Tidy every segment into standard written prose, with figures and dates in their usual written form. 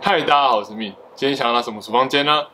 嗨，大家好，我是蜜。今天想要拿什么处方间呢？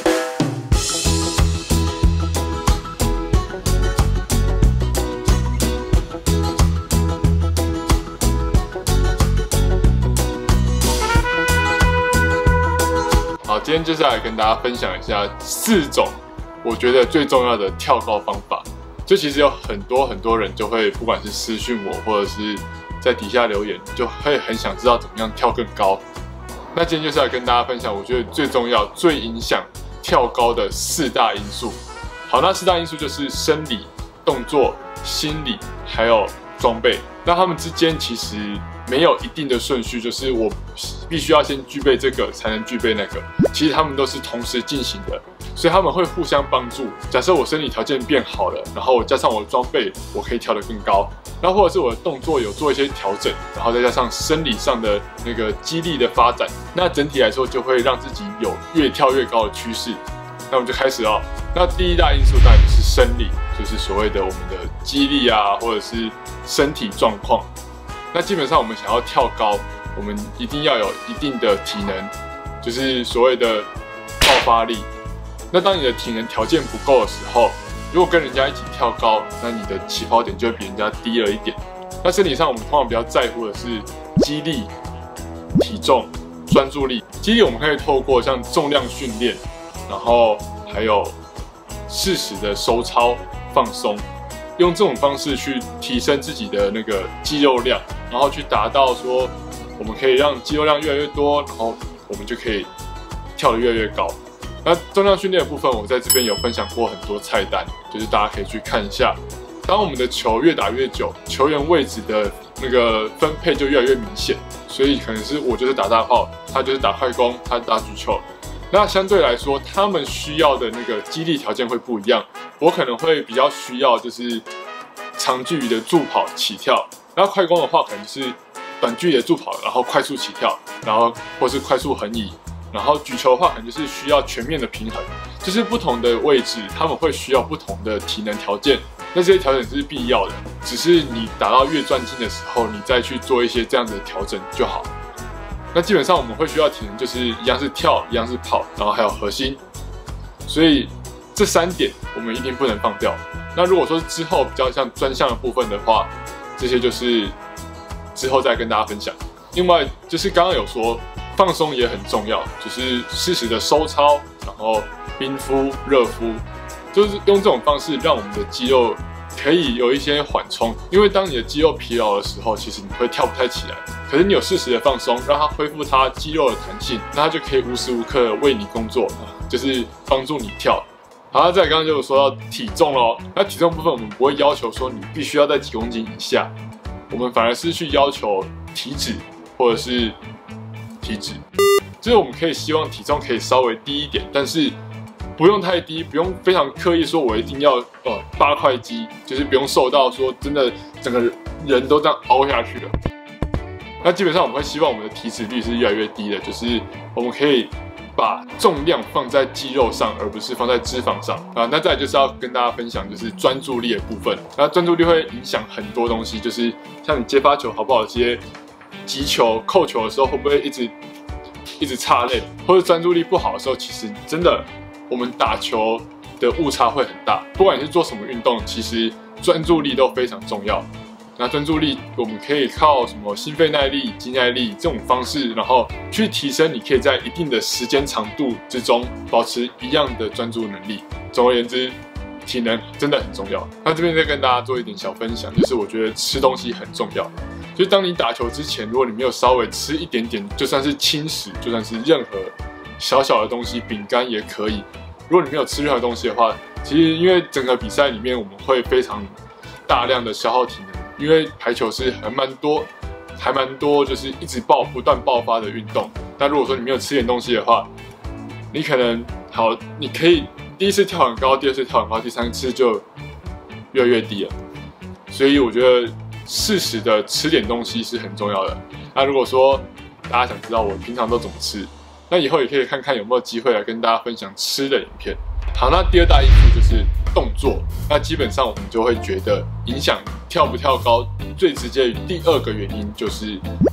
好，今天就是来跟大家分享一下4种我觉得最重要的跳高方法。就其实有很多人就会，不管是私讯我，或者是在底下留言，就会很想知道怎么样跳更高。那今天就是来跟大家分享，我觉得最重要、最影响跳高的4大因素。好，那4大因素就是生理、动作、心理，还有装备。那他们之间其实没有一定的顺序，就是我必须要先具备这个，才能具备那个。其实他们都是同时进行的，所以他们会互相帮助。假设我生理条件变好了，然后我加上我的装备，我可以跳得更高。然后或者是我的动作有做一些调整，然后再加上生理上的那个肌力的发展，那整体来说就会让自己有越跳越高的趋势。那我们就开始哦。那第一大因素当然就是生理，就是所谓的我们的肌力啊，或者是身体状况。那基本上我们想要跳高，我们一定要有一定的体能，就是所谓的爆发力。那当你的体能条件不够的时候，如果跟人家一起跳高，那你的起跑点就会比人家低了一点。那身体上我们通常比较在乎的是肌力、体重、专注力。肌力我们可以透过像重量训练，然后还有适时的收操放松，用这种方式去提升自己的那个肌肉量，然后去达到说我们可以让肌肉量越来越多，然后我们就可以跳得越来越高。那重量训练的部分，我在这边有分享过很多菜单，就是大家可以去看一下。当我们的球越打越久，球员位置的那个分配就越来越明显，所以可能是我就是打大炮，他就是打快攻，他打举球。那相对来说，他们需要的那个肌力条件会不一样。我可能会比较需要就是长距离的助跑起跳，那快攻的话可能是短距离的助跑，然后快速起跳，然后或是快速横移。然后举球的话，可能就是需要全面的平衡，就是不同的位置，他们会需要不同的体能条件。那这些调整是必要的，只是你打到越专精的时候，你再去做一些这样子的调整就好。那基本上我们会需要体能，就是一样是跳，一样是跑，然后还有核心。所以这3点我们一定不能放掉。那如果说之后比较像专项的部分的话，这些就是之后再跟大家分享。另外就是刚刚有说，放松也很重要，就是适时的收操，然后冰敷、热敷，就是用这种方式让我们的肌肉可以有一些缓冲。因为当你的肌肉疲劳的时候，其实你会跳不太起来。可是你有适时的放松，让它恢复它肌肉的弹性，那它就可以无时无刻为你工作，就是帮助你跳。好，再刚刚就有说到体重咯。那体重部分我们不会要求说你必须要在几公斤以下，我们反而是去要求体脂或者是体脂，就是我们可以希望体重可以稍微低一点，但是不用太低，不用非常刻意说我一定要8块肌，就是不用瘦到说真的整个人都这样凹下去了。那基本上我们会希望我们的体脂率是越来越低的，就是我们可以把重量放在肌肉上，而不是放在脂肪上啊。那再来就是要跟大家分享，就是专注力的部分。那专注力会影响很多东西，就是像你接发球好不好接，击球、扣球的时候会不会一直岔类，或者专注力不好的时候，其实真的我们打球的误差会很大。不管你是做什么运动，其实专注力都非常重要。那专注力我们可以靠什么心肺耐力、肌耐力这种方式，然后去提升你可以在一定的时间长度之中保持一样的专注能力。总而言之，体能真的很重要。那这边再跟大家做一点小分享，就是我觉得吃东西很重要。就是当你打球之前，如果你没有稍微吃一点点，就算是轻食，就算是任何小小的东西，饼干也可以。如果你没有吃任何东西的话，其实因为整个比赛里面我们会非常大量的消耗体能，因为排球是还蛮多，就是一直不断爆发的运动。但如果说你没有吃点东西的话，你可能好，你可以第一次跳很高，第二次跳很高，第3次就越来越低了。所以我觉得适时的吃点东西是很重要的。那如果说大家想知道我平常都怎么吃，那以后也可以看看有没有机会来跟大家分享吃的影片。好，那第2大因素就是动作。那基本上我们就会觉得影响跳不跳高最直接第2个原因就是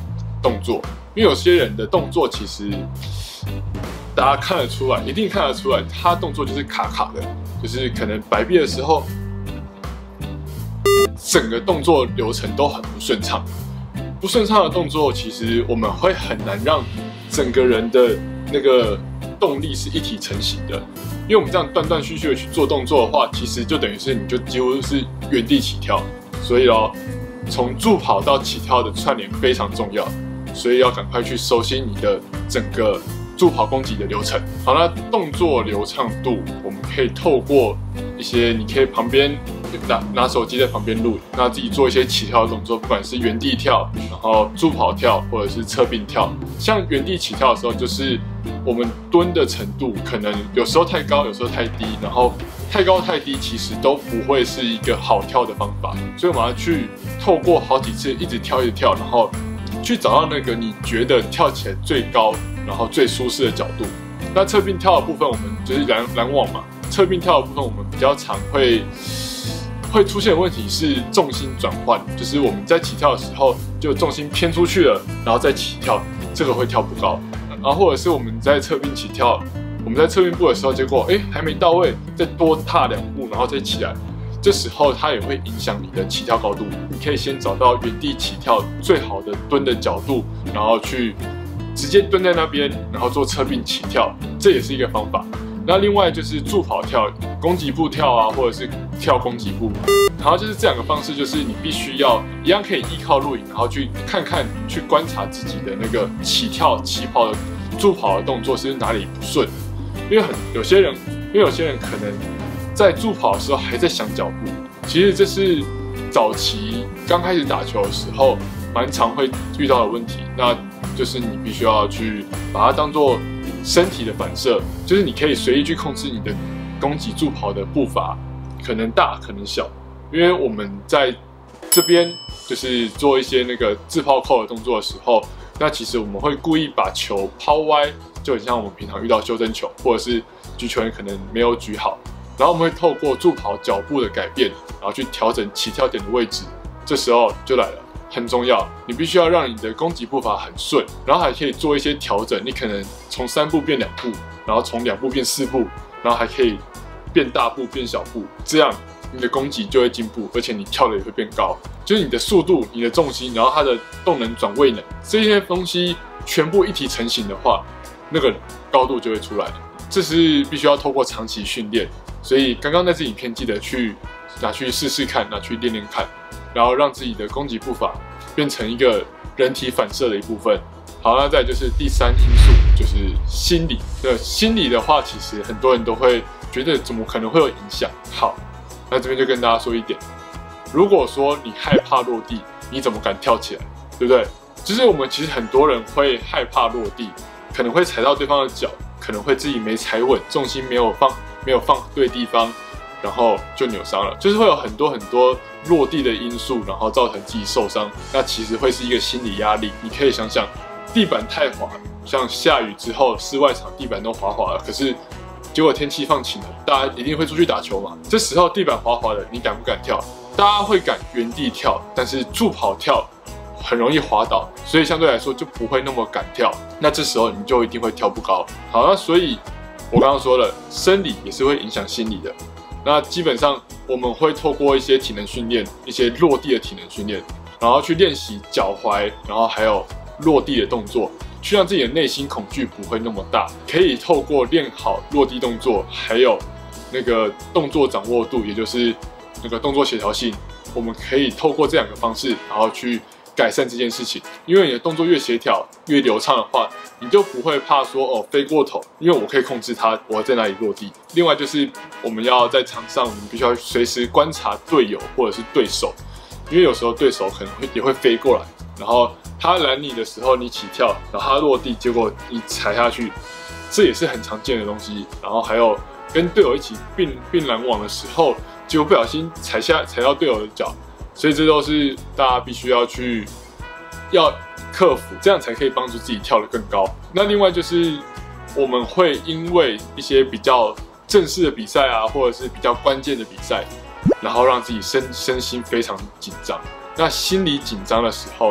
动作，因为有些人的动作其实大家看得出来，一定看得出来，他动作就是卡卡的，就是可能摆臂的时候，整个动作流程都很不顺畅。不顺畅的动作，其实我们会很难让整个人的那个动力是一体成型的。因为我们这样断断续续的去做动作的话，其实就等于是你就几乎是原地起跳。所以从助跑到起跳的串联非常重要，所以要赶快去熟悉你的整个助跑攻击的流程。好，那动作流畅度，我们可以透过一些，你可以旁边拿手机在旁边录，那自己做一些起跳的动作，不管是原地跳，然后助跑跳，或者是侧并跳。像原地起跳的时候，就是我们蹲的程度可能有时候太高，有时候太低，然后太高太低其实都不会是一个好跳的方法，所以我们要去透过好几次一直跳，然后去找到那个你觉得跳起来最高，然后最舒适的角度。那侧并跳的部分，我们就是拦网嘛。侧并跳的部分，我们比较常会出现的问题是重心转换，就是我们在起跳的时候就重心偏出去了，然后再起跳，这个会跳不高。然后或者是我们在侧并起跳，我们在侧并步的时候，结果还没到位，再多踏2步，然后再起来，这时候它也会影响你的起跳高度。你可以先找到原地起跳最好的蹲的角度，然后去直接蹲在那边，然后做侧并起跳，这也是一个方法。那另外就是助跑跳、攻击步跳啊，或者是跳攻击步，然后就是这两个方式，就是你必须要一样可以依靠录影，然后去看看、去观察自己的那个起跑的助跑的动作是哪里不顺，因为有些人可能在助跑的时候还在想脚步，其实这是早期刚开始打球的时候蛮常会遇到的问题，那就是你必须要去把它当做身体的反射，就是你可以随意去控制你的攻击助跑的步伐，可能大可能小，因为我们在这边就是做一些那个自抛扣的动作的时候，那其实我们会故意把球抛歪，就很像我们平常遇到修正球，或者是举球员可能没有举好，然后我们会透过助跑脚步的改变，然后去调整起跳点的位置，这时候就来了。很重要，你必须要让你的攻击步伐很顺，然后还可以做一些调整。你可能从3步变2步，然后从2步变4步，然后还可以变大步变小步，这样你的攻击就会进步，而且你跳的也会变高。就是你的速度、你的重心，然后它的动能转位能这些东西全部一体成型的话，那个高度就会出来。这是必须要透过长期训练，所以刚刚那支影片记得拿去试试看，拿去练练看。然后让自己的攻击步伐变成一个人体反射的一部分。好，那再就是第3因素，就是心理。心理的话，其实很多人都会觉得怎么可能会有影响。好，那这边就跟大家说一点，如果说你害怕落地，你怎么敢跳起来，对不对？就是我们其实很多人会害怕落地，可能会踩到对方的脚，可能会自己没踩稳，重心没有放对地方，然后就扭伤了。就是会有很多落地的因素，然后造成自己受伤，那其实会是一个心理压力。你可以想想，地板太滑，像下雨之后室外场地板都滑滑了，可是结果天气放晴了，大家一定会出去打球嘛。这时候地板滑滑的，你敢不敢跳？大家会敢原地跳，但是助跑跳很容易滑倒，所以相对来说就不会那么敢跳。那这时候你就一定会跳不高。好，那所以我刚刚说了，生理也是会影响心理的。那基本上我们会透过一些体能训练，一些落地的体能训练，然后去练习脚踝，然后还有落地的动作，去让自己的内心恐惧不会那么大。可以透过练好落地动作，还有那个动作掌握度，也就是那个动作协调性，我们可以透过这2个方式，然后去改善这件事情。因为你的动作越协调、越流畅的话，你就不会怕说飞过头，因为我可以控制它，我在哪里落地。另外就是我们要在场上，我们必须要随时观察队友或者是对手，因为有时候对手可能也会飞过来，然后他拦你的时候你起跳，然后他落地，结果你踩下去，这也是很常见的东西。然后还有跟队友一起并拦网的时候，结果不小心踩到队友的脚，所以这都是大家必须要克服，这样才可以帮助自己跳得更高。那另外就是我们会因为一些比较正式的比赛啊，或者是比较关键的比赛，然后让自己身心非常紧张。那心理紧张的时候，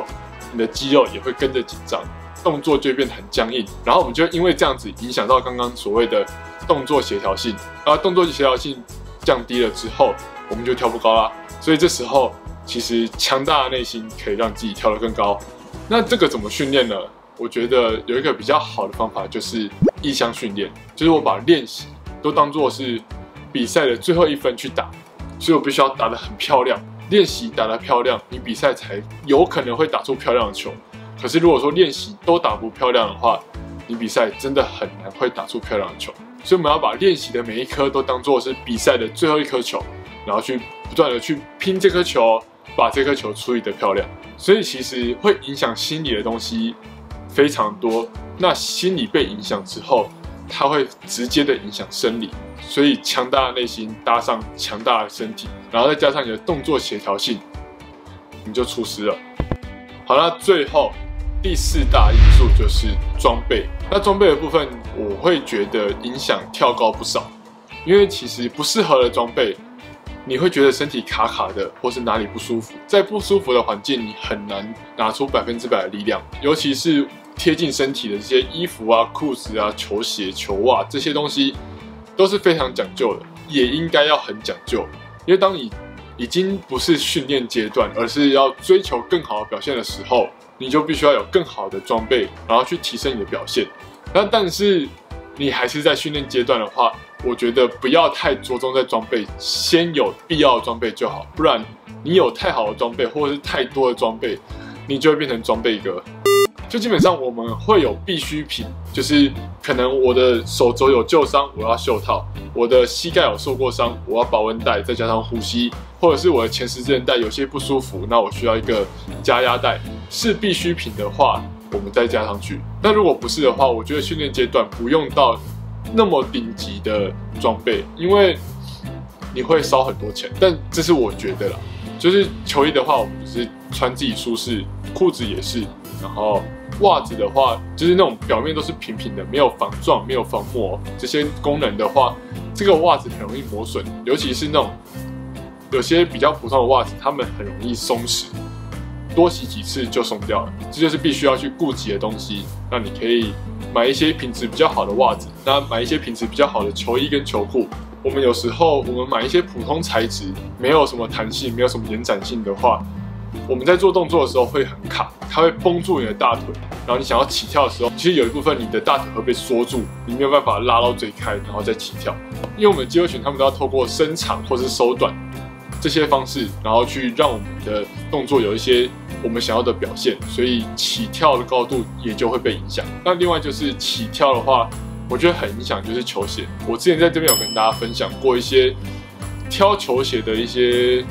你的肌肉也会跟着紧张，动作就会变得很僵硬，然后我们就因为这样子影响到刚刚所谓的动作协调性，然后动作协调性降低了之后，我们就跳不高啦。所以这时候其实强大的内心可以让自己跳得更高。那这个怎么训练呢？我觉得有一个比较好的方法就是意向训练，就是我把练习都当作是比赛的最后1分去打，所以我必须要打得很漂亮。练习打得漂亮，你比赛才有可能会打出漂亮的球。可是如果说练习都打不漂亮的话，你比赛真的很难会打出漂亮的球。所以我们要把练习的每一颗都当作是比赛的最后1颗球，然后去不断的去拼这颗球，把这颗球处理得漂亮。所以其实会影响心理的东西非常多。那心理被影响之后，它会直接的影响生理。所以强大的内心搭上强大的身体，然后再加上你的动作协调性，你就出师了。好，那最后第4大因素就是装备。那装备的部分，我会觉得影响跳高不少，因为其实不适合的装备，你会觉得身体卡卡的，或是哪里不舒服。在不舒服的环境，你很难拿出100%的力量，尤其是贴近身体的这些衣服啊、裤子啊、球鞋、球袜这些东西，都是非常讲究的，也应该要很讲究。因为当你已经不是训练阶段，而是要追求更好的表现的时候，你就必须要有更好的装备，然后去提升你的表现。但是你还是在训练阶段的话，我觉得不要太着重在装备，先有必要的装备就好，不然你有太好的装备或者是太多的装备，你就会变成装备哥。就基本上我们会有必需品，就是可能我的手肘有旧伤，我要袖套；我的膝盖有受过伤，我要保温带，再加上护膝，或者是我的前十字韧带有些不舒服，那我需要一个加压带。是必需品的话，我们再加上去。那如果不是的话，我觉得训练阶段不用到那么顶级的装备，因为你会烧很多钱。但这是我觉得啦，就是球衣的话，我们就是穿自己舒适，裤子也是，然后袜子的话，就是那种表面都是平平的，没有防撞、没有防磨这些功能的话，这个袜子很容易磨损，尤其是那种有些比较普通的袜子，它们很容易松弛，多洗几次就松掉了。这就是必须要去顾及的东西。那你可以买一些品质比较好的袜子，那买一些品质比较好的球衣跟球裤。我们有时候我们买一些普通材质，没有什么弹性，没有什么延展性的话，我们在做动作的时候会很卡，它会绷住你的大腿，然后你想要起跳的时候，其实有一部分你的大腿会被缩住，你没有办法拉到最开，然后再起跳。因为我们肌肉群他们都要透过伸长或是收短这些方式，然后去让我们的动作有一些我们想要的表现，所以起跳的高度也就会被影响。那另外就是起跳的话，我觉得很影响就是球鞋。我之前在这边有跟大家分享过一些挑球鞋的一些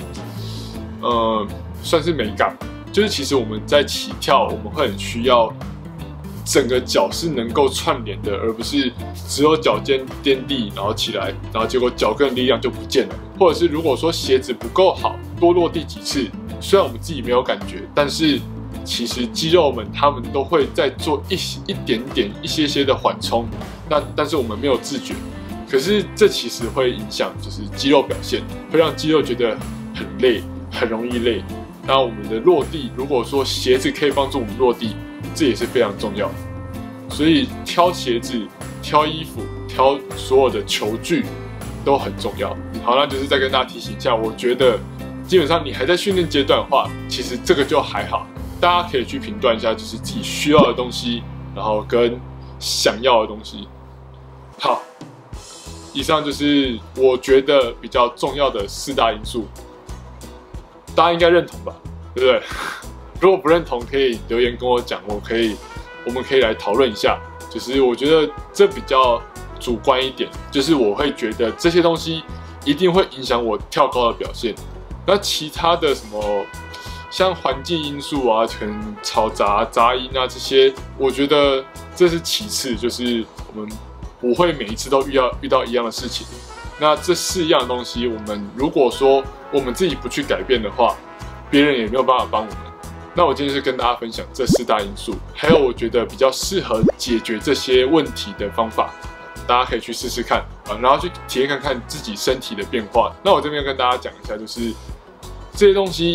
算是美感，就是其实我们在起跳，我们会很需要整个脚是能够串联的，而不是只有脚尖掂地然后起来，然后结果脚跟的力量就不见了。或者是如果说鞋子不够好，多落地几次，虽然我们自己没有感觉，但是其实肌肉们他们都会在做一点点一些的缓冲，但是我们没有自觉。可是这其实会影响就是肌肉表现，会让肌肉觉得很累，很容易累。那我们的落地，如果说鞋子可以帮助我们落地，这也是非常重要的。所以挑鞋子、挑衣服、挑所有的球具都很重要。好，那就是再跟大家提醒一下，我觉得基本上你还在训练阶段的话，其实这个就还好。大家可以去评断一下，就是自己需要的东西，然后跟想要的东西。好，以上就是我觉得比较重要的4大因素，大家应该认同吧？对不对？如果不认同，可以留言跟我讲，我们可以来讨论一下。就是我觉得这比较主观一点，就是我会觉得这些东西一定会影响我跳高的表现。那其他的什么像环境因素啊，可能嘈杂、杂音啊这些，我觉得这是其次，就是我们不会每一次都遇到一样的事情。那这4样东西，我们如果说我们自己不去改变的话，别人也没有办法帮我们。那我今天就是跟大家分享这4大因素，还有我觉得比较适合解决这些问题的方法，大家可以去试试看啊，然后去体验看看自己身体的变化。那我这边跟大家讲一下，就是这些东西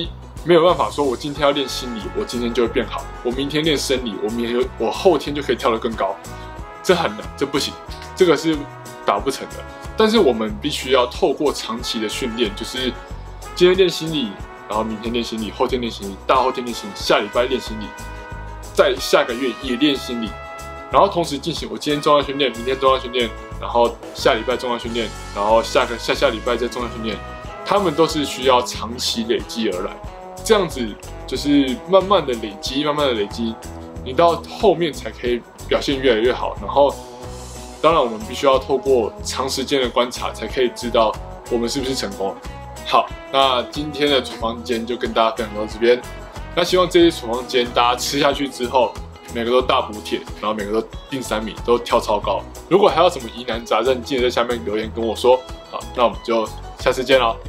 没有办法说，我今天要练心理，我今天就会变好；我明天练生理，我后天就可以跳得更高。这很难，这不行，这个是达不成的。但是我们必须要透过长期的训练，就是今天练心理，然后明天练心理，后天练心理，大后天练心理，下礼拜练心理，再下个月也练心理，然后同时进行我今天重量训练，明天重量训练，然后下礼拜重量训练，然后下礼拜再重量训练，他们都是需要长期累积而来。这样子就是慢慢的累积，慢慢的累积，你到后面才可以表现越来越好。然后，当然我们必须要透过长时间的观察，才可以知道我们是不是成功了。好，那今天的处方间就跟大家分享到这边。那希望这些处方间大家吃下去之后，每个都大补铁，然后每个都定3米，都跳超高。如果还有什么疑难杂症，记得在下面留言跟我说。好，那我们就下次见喽。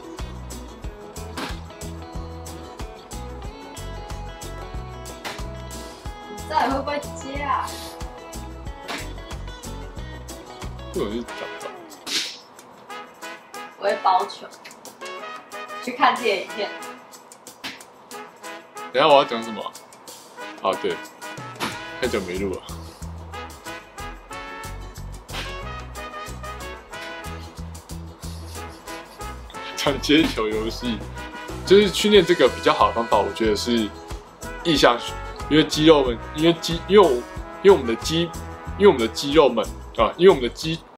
到底会不会接啊？ 这种是找不到。 我会包球，去看自己的影片。 等一下我要讲什么？啊，对，太久没录了。讲接球游戏，就是训练这个比较好的方法，我觉得是意向训。因为肌肉们，因为我们的肌肉们啊，因为我们的肌